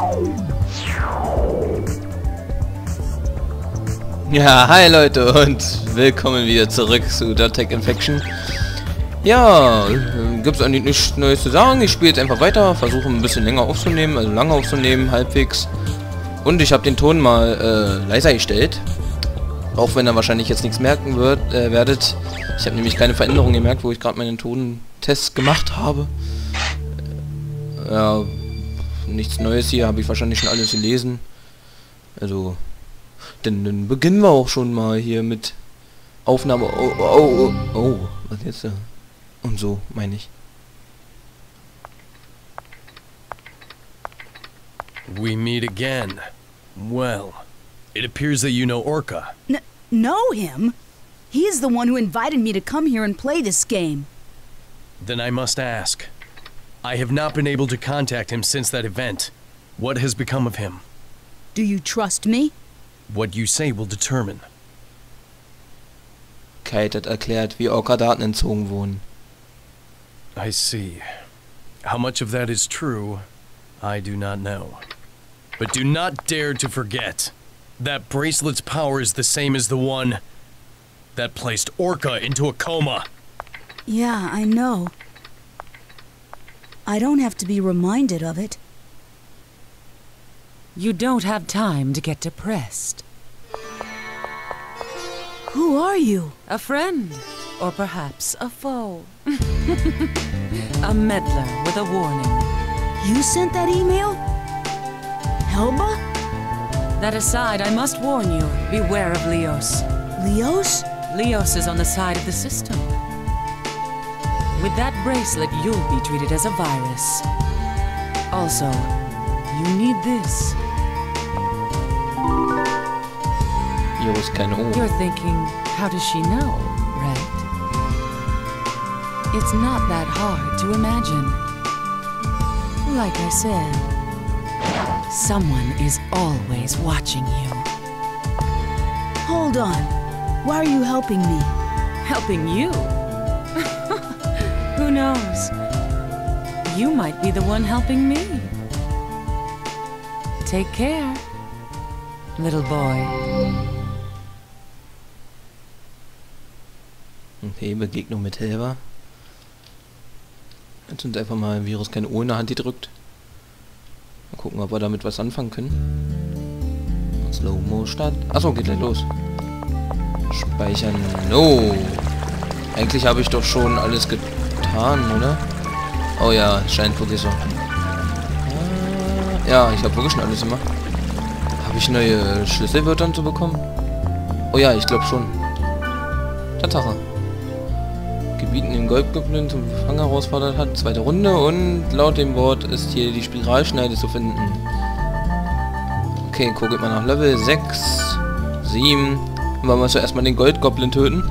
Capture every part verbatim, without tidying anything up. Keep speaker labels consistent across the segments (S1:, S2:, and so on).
S1: Ja, hi Leute und willkommen wieder zurück zu Tech Infection. Ja, gibt es eigentlich nichts Neues zu sagen. Ich spiele jetzt einfach weiter, versuche ein bisschen länger aufzunehmen, also lange aufzunehmen, halbwegs. Und ich habe den Ton mal äh, leiser gestellt. Auch wenn ihr wahrscheinlich jetzt nichts merken wird, äh, werdet. Ich habe nämlich keine Veränderung gemerkt, wo ich gerade meinen Tontest gemacht habe. Äh, ja, nichts Neues hier, habe ich wahrscheinlich schon alles gelesen. Also... Denn dann beginnen wir auch schon mal hier mit Aufnahme. Oh, oh, oh, oh, was jetzt da? Und so, meine ich.
S2: We meet again. Well, it appears that you know Orca.
S3: N know him? He is the one who invited me to come here and play this game.
S2: Then I must ask. I have not been able to contact him since that event. What has become of him?
S3: Do you trust me?
S2: What you say will determine.
S1: Kate hat erklärt, wie Orca Daten entzogen wurden.
S2: I see. How much of that is true, I do not know. But do not dare to forget. That bracelet's power is the same as the one that placed Orca into a coma.
S3: Yeah, I know. I don't have to be reminded of it.
S4: You don't have time to get depressed.
S3: Who are you?
S4: A friend, or perhaps a foe. A meddler with a warning.
S3: You sent that email? Helba?
S4: That aside, I must warn you, beware of Leos.
S3: Leos?
S4: Leos is on the side of the system. With that bracelet, you'll be treated as a virus. Also, you need this.
S1: Virus keine O.
S4: You're thinking, how does she know, right? It's not that hard to imagine. Like I said, someone is always watching you.
S3: Hold on. Why are you helping me?
S4: Helping you? Who knows? You might be the one helping me. Take care, little boy.
S1: Okay, Begegnung mit Helba. Jetzt uns einfach mal Virus keine O in der Hand gedrückt. Mal gucken, ob wir damit was anfangen können. Slow-Mo Start. Achso, geht gleich los. Speichern. No. Eigentlich habe ich doch schon alles getan, oder? Oh ja, Scheinvergisser. Ja, ich habe wirklich schon alles gemacht. Habe ich neue Schlüsselwörter zu bekommen? Oh ja, ich glaube schon. Tatsache. Gebieten den Goldgoblin zum Fang herausfordert hat. Zweite Runde und laut dem Wort ist hier die Spiralschneide zu finden. Okay, guckt mal nach Level sechs, sieben. Wollen wir zuerst mal den Goldgoblin töten.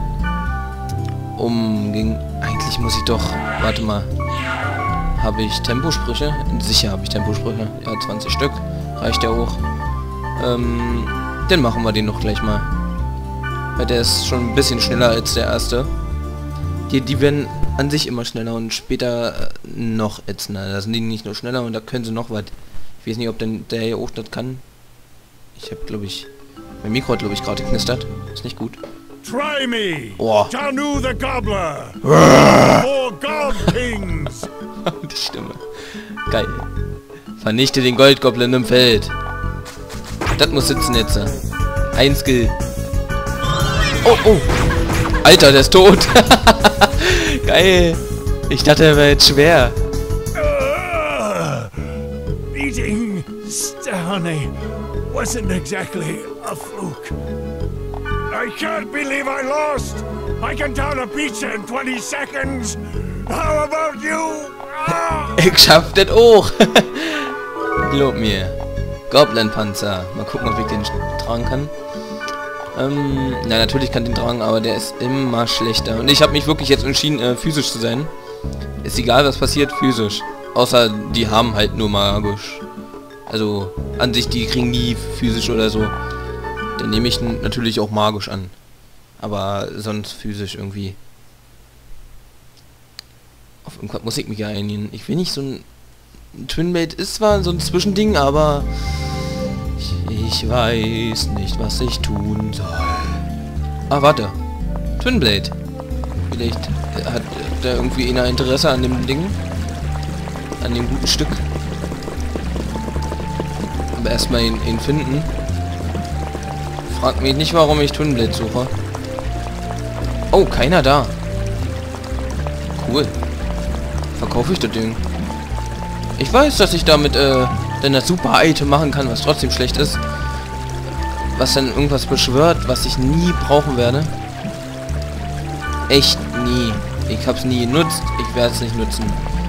S1: Um gegen... Eigentlich muss ich doch... Warte mal. Habe ich Temposprüche? Sicher habe ich Temposprüche. Ja, zwanzig Stück. Reicht ja auch. Ähm, dann machen wir den noch gleich mal. Weil der ist schon ein bisschen schneller als der erste. Die, die werden an sich immer schneller und später noch ätzender. Da sind die nicht nur schneller und da können sie noch was. Ich weiß nicht, ob denn der hier auch das kann. Ich habe, glaube ich... Mein Mikro hat, glaube ich, gerade geknistert. Ist nicht gut.
S5: Try me!
S1: Oh.
S5: Janu the Gobbler! Four God Kings!
S1: Die Stimme. Geil. Vernichte den Goldgoblin im Feld. Das muss sitzen jetzt. Ein Skill. Oh, oh. Alter, der ist tot. Geil. Ich dachte, er wäre jetzt schwer.
S5: Uh, beating Stahane wasn't exactly a fluke. I can't believe I lost. I can down a pizza in twenty seconds. How about you? Ah!
S1: Ich schaff das auch. Glaub mir. Goblin-Panzer. Mal gucken, ob ich den tragen kann. Ähm, na natürlich kann ich den tragen, aber der ist immer schlechter. Und ich habe mich wirklich jetzt entschieden, äh, physisch zu sein. Ist egal, was passiert, physisch. Außer die haben halt nur magisch. Also, an sich, die kriegen nie physisch oder so. Dann nehme ich natürlich auch magisch an. Aber sonst physisch irgendwie. Auf irgendwas muss ich mich ja einigen. Ich will nicht so ein Twin Blade ist zwar so ein Zwischending, aber ich, ich weiß nicht, was ich tun soll. Ah, warte. Twin Blade. Vielleicht hat da irgendwie einer Interesse an dem Ding. An dem guten Stück. Aber erstmal ihn, ihn finden. Fragt mich nicht, warum ich Twin Blade suche. Oh, keiner da. Cool. Verkaufe ich das Ding. Ich weiß, dass ich damit äh, dann das super Item machen kann, was trotzdem schlecht ist. Was dann irgendwas beschwört, was ich nie brauchen werde. Echt nie. Ich hab's nie genutzt. Ich werde es nicht nutzen.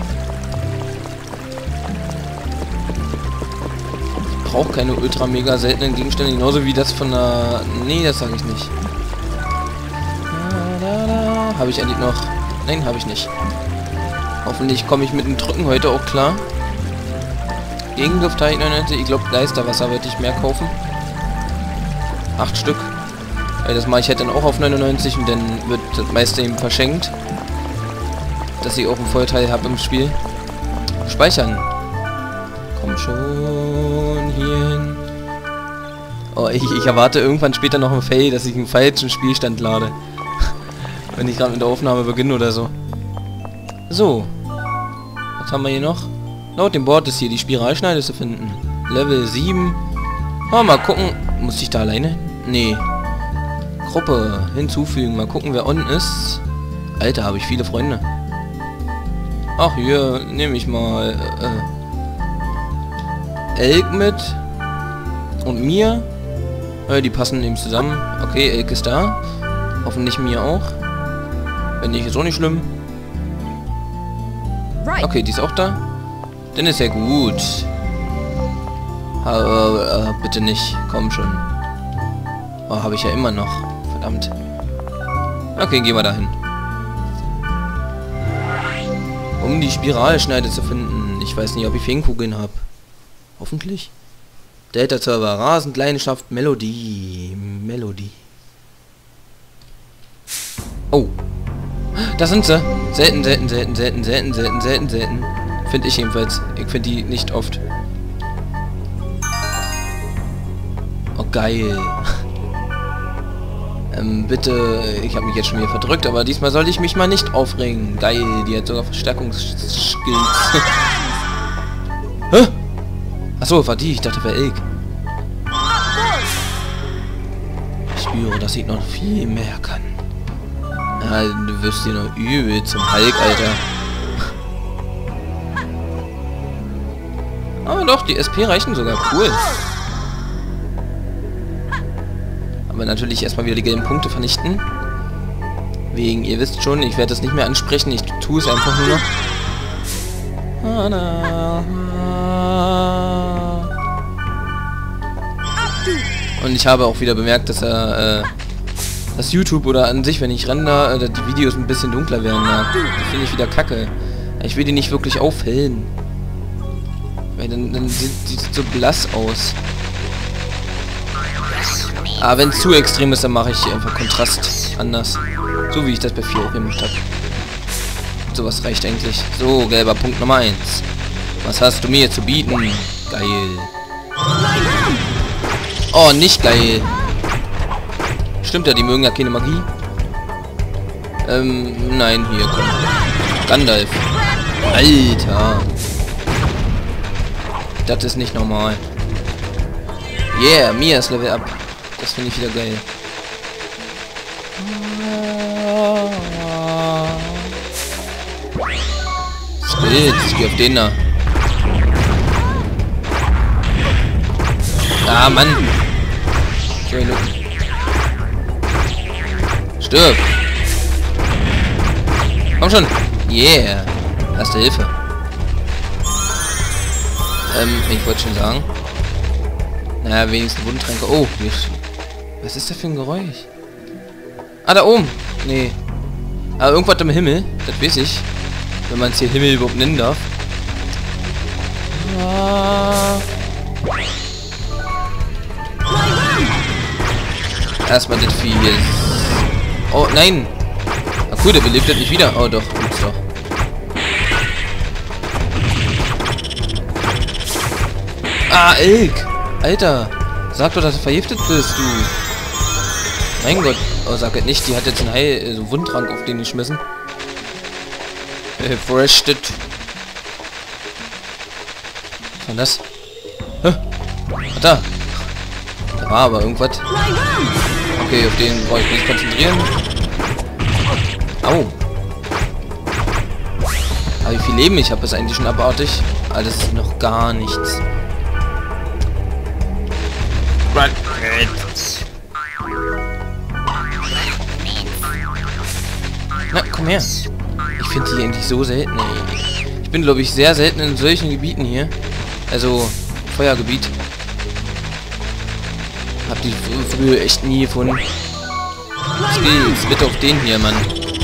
S1: Ich brauche keine ultra mega seltenen Gegenstände, genauso wie das von der... Nee, das sage ich nicht. Habe ich eigentlich noch... Nein, habe ich nicht. Hoffentlich komme ich mit dem Drücken heute auch klar. Gegenluft habe ich neunundneunzig. Ich glaube, Geisterwasser würde ich mehr kaufen. Acht Stück. Weil das mache ich halt dann auch auf neunundneunzig und dann wird das meiste eben verschenkt. Dass ich auch einen Vorteil habe im Spiel. Speichern. Komm schon hier hin. Oh, ich, ich erwarte irgendwann später noch ein Fail, dass ich einen falschen Spielstand lade. Wenn ich gerade mit der Aufnahme beginne oder so. So. Was haben wir hier noch? Laut dem Board ist hier die Spiralschneide zu finden. Level sieben. Oh, mal gucken. Muss ich da alleine? Nee. Gruppe hinzufügen. Mal gucken, wer on ist. Alter, habe ich viele Freunde. Ach, hier nehme ich mal äh, Elk mit. Und mir. Äh, die passen eben zusammen. Okay, Elk ist da. Hoffentlich mir auch. Wenn nicht, ist auch nicht schlimm. Okay, die ist auch da. Dann ist ja gut. Aber äh, bitte nicht. Komm schon. Oh, habe ich ja immer noch. Verdammt. Okay, gehen wir dahin. Um die Spiralschneide zu finden. Ich weiß nicht, ob ich Feenkugeln habe. Hoffentlich. Delta-Server. Rasend Leidenschaft. Melodie. Melodie. Oh. Da sind sie. Selten, selten, selten, selten, selten, selten, selten, selten. Finde ich jedenfalls. Ich finde die nicht oft. Oh, geil. ähm, bitte. Ich habe mich jetzt schon wieder verdrückt, aber diesmal soll ich mich mal nicht aufregen. Geil. Die hat sogar Verstärkungsskills. Hä? Achso, war die. Ich dachte, wäre Elk. Ich spüre, dass ich noch viel mehr kann. Ja, du wirst hier noch übel zum Hulk, Alter. Aber doch, die S P reichen sogar. Cool. Aber natürlich erstmal wieder die gelben Punkte vernichten. Wegen, ihr wisst schon, ich werde das nicht mehr ansprechen. Ich tue es einfach nur noch. Und ich habe auch wieder bemerkt, dass er... Äh, dass YouTube oder an sich, wenn ich render, äh, die Videos ein bisschen dunkler werden. Ja. Das finde ich wieder kacke. Ich will die nicht wirklich aufhellen. Weil dann, dann sieht es so blass aus. Aber wenn es zu extrem ist, dann mache ich einfach Kontrast anders. So wie ich das bei vier auch gemacht habe. Sowas reicht eigentlich. So, gelber Punkt Nummer eins. Was hast du mir zu bieten? Geil. Oh, nicht geil. Stimmt ja, die mögen ja keine Magie. Ähm, nein, hier, komm. Gandalf. Alter. Das ist nicht normal. Yeah, Mia ist Level up. Das finde ich wieder geil. Skills, ich geh auf den da. Ah, Mann. Stirb. Komm schon. Yeah. Erste Hilfe. Ähm, ich wollte schon sagen. Naja, wenigstens Wundtränke. Oh, was ist das für ein Geräusch? Ah, da oben. Nee. Aber irgendwas im Himmel. Das weiß ich. Wenn man es hier Himmel überhaupt nennen darf. Ah. Erstmal das Vieh hier. Oh, nein. Ah, cool, der belebt das nicht wieder. Oh, doch. Gibt's doch. Ah, Elk! Alter! Sag doch, dass du vergiftet bist, du! Mein Gott! Oh, sag halt nicht, die hat jetzt einen Heil... Äh, so Wundtrank auf den geschmissen. Äh, Forested. Was war das? Hä? Was da? Da war aber irgendwas. Okay, auf den brauche ich mich konzentrieren. Au! Aber wie viel Leben ich habe, ist eigentlich schon abartig. Alles noch gar nichts. Na, komm her. Ich finde die eigentlich so selten, ey. Ich bin, glaube ich, sehr selten in solchen Gebieten hier. Also, Feuergebiet. Hab die fr früher echt nie gefunden. Was geht's? Bitte auf den hier, Mann.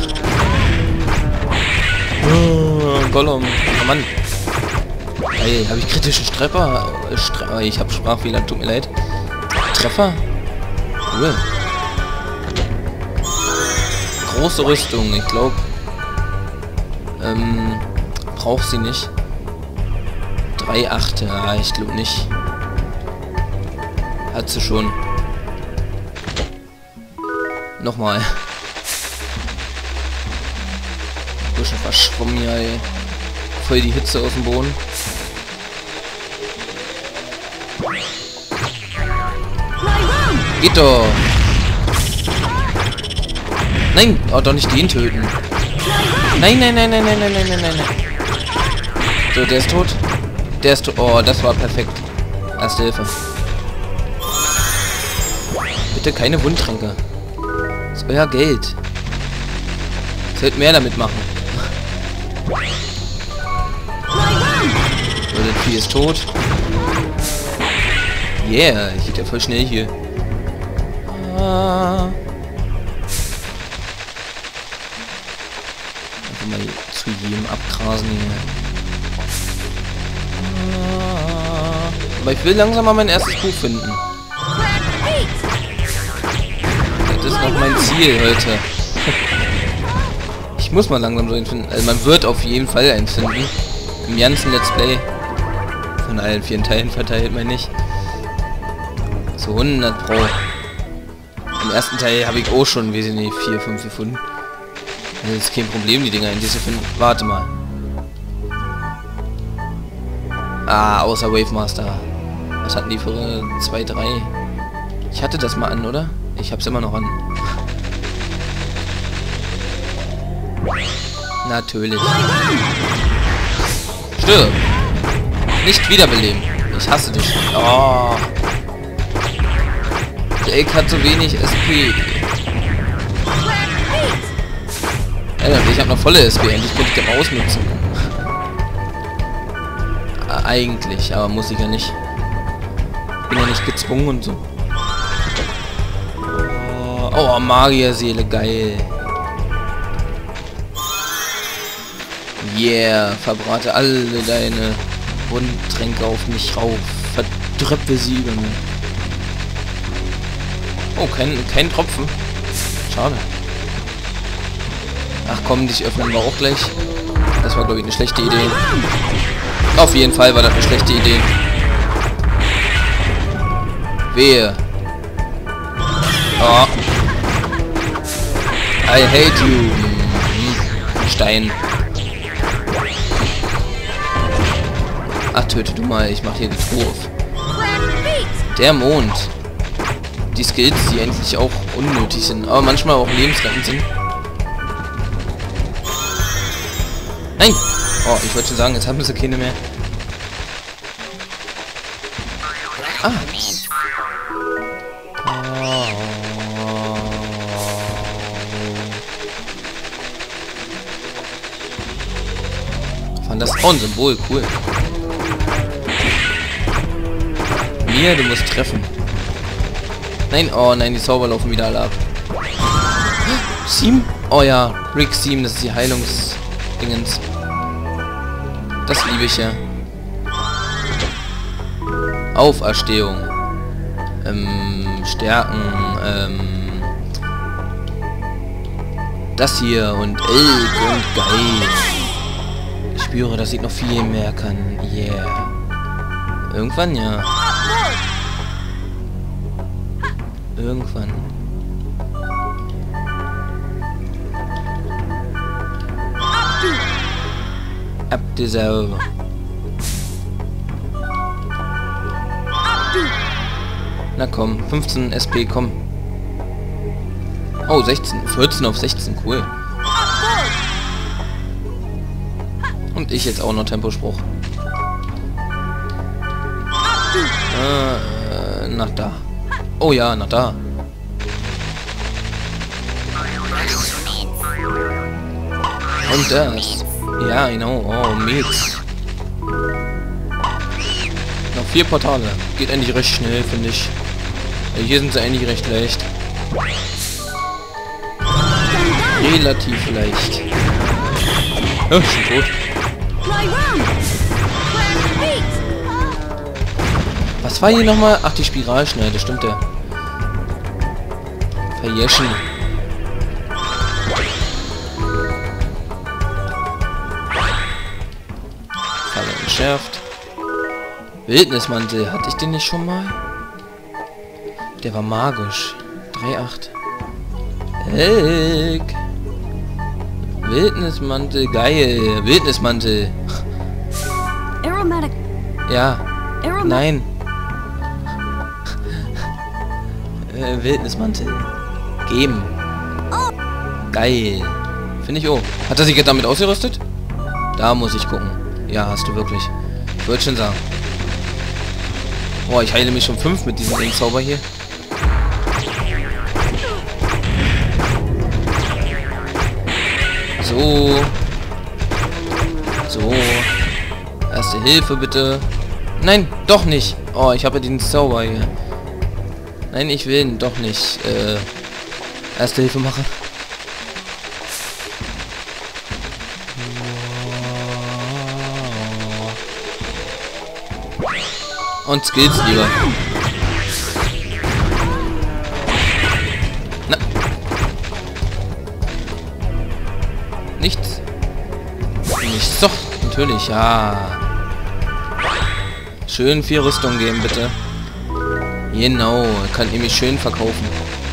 S1: Oh, Gollum. Oh, Mann. Ey, habe ich kritischen Treffer? Stre ich habe Sprachfehler, tut mir leid. Treffer? Cool. Große Rüstung, ich glaube. Ähm, braucht sie nicht. drei acht, ja, ich glaube nicht. Hat sie schon. Nochmal. Bisschen verschwommen hier, ey. Voll die Hitze aus dem Boden. Geht doch! Nein! Oh, doch nicht den töten. Nein, nein, nein, nein, nein, nein, nein, nein, nein. So, der ist tot. Der ist tot. Oh, das war perfekt. Erste Hilfe. Bitte keine Wundtränke. Das ist euer Geld. Ihr sollt mehr damit machen. So, der Vieh ist tot. Yeah, geht ja voll schnell hier. Ah. Einfach mal zu jedem abgrasen hier. Ah. Aber ich will langsam mal mein erstes Buch finden. Das ist noch mein Ziel heute. Ich muss mal langsam so einen finden. Also man wird auf jeden Fall einen finden. Im ganzen Let's Play. Von allen vier Teilen verteilt, meine ich. So hundert Pro. Im ersten Teil habe ich auch schon, weiß ich nicht, vier, fünf gefunden. Das ist kein Problem, die Dinger in diese finden. Warte mal. Ah, außer Wave Master. Was hatten die für zwei, drei? Ich hatte das mal an, oder? Ich hab's immer noch an. Natürlich. Stirb! Nicht wiederbeleben. Ich hasse dich. Oh. Der Egg hat so wenig S P. Alter, ich habe noch volle S P. Endlich könnte ich den ausnutzen. Äh, eigentlich, aber muss ich ja nicht. Bin ja nicht gezwungen und so. Oh, Magierseele, geil. Yeah, verbrate alle deine Wundtränke auf mich rauf. Verdröppe sie über mich. Oh, kein, kein Tropfen. Schade. Ach komm, dich öffnen wir auch gleich. Das war, glaube ich, eine schlechte Idee. Auf jeden Fall war das eine schlechte Idee. Wehe. Oh. I hate you. Stein. Ach, töte du mal. Ich mache hier die Truhe auf. Der Mond. Die Skills, die eigentlich auch unnötig sind, aber manchmal auch lebensrettend sind. Nein! Oh, ich wollte schon sagen, jetzt haben sie keine mehr. Ah. Oh. Fand das auch ein Symbol, cool. Mir, du musst treffen. Nein, oh nein, die Zauber laufen wieder alle ab. Seam? Oh ja, Rick Seam, das ist die Heilungsdingens. Das liebe ich ja. Auferstehung. Ähm, Stärken, ähm. Das hier und Elk und geil. Ich spüre, dass ich noch viel mehr kann. Yeah. Irgendwann, ja. Irgendwann. Ab dieser. Na komm, fünfzehn S P, komm. Oh, sechzehn, vierzehn auf sechzehn, cool. Und ich jetzt auch noch Tempospruch. Äh, nach da. Oh ja, nach da. Und das. Ja, genau. Oh, Mix. Noch vier Portale. Geht eigentlich recht schnell, finde ich. Hier sind sie eigentlich recht leicht. Relativ leicht. Oh, schon tot. Was war hier nochmal? Ach, die Spiralschnelle, das stimmt ja. Verjeschen. Falle entschärft. Wildnismantel, hatte ich den nicht schon mal? Der war magisch. drei acht. Heck. Wildnismantel, geil. Wildnismantel.
S3: Aromatic.
S1: Ja.
S3: Aromatic.
S1: Nein. äh, Wildnismantel. Geben. Geil. Finde ich auch. Hat er sich jetzt damit ausgerüstet? Da muss ich gucken. Ja, hast du wirklich. Ich würde schon sagen. Boah, ich heile mich schon fünf mit diesem Zauber hier. So. So. Erste Hilfe bitte. Nein, doch nicht. Oh, ich habe ja den Zauber hier. Nein, ich will ihn doch nicht. Äh, Erste Hilfe machen. Und Skills lieber. Na. Nichts. Nichts. Doch, natürlich, ja. Schön viel Rüstung geben, bitte. Genau, kann ihr mich schön verkaufen.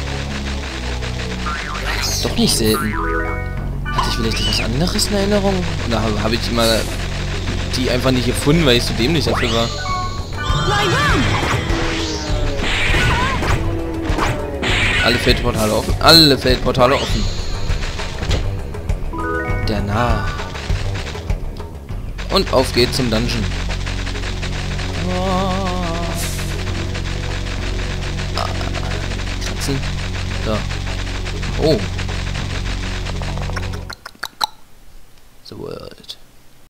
S1: Doch nicht selten. Hatte ich vielleicht etwas anderes in Erinnerung? Oder habe hab ich mal die einfach nicht gefunden, weil ich so dämlich dafür war? Alle Feldportale offen. Alle Feldportale offen. Der Narr. Und auf geht's zum Dungeon. Oh. Ah, kratzen. So. Oh. The World.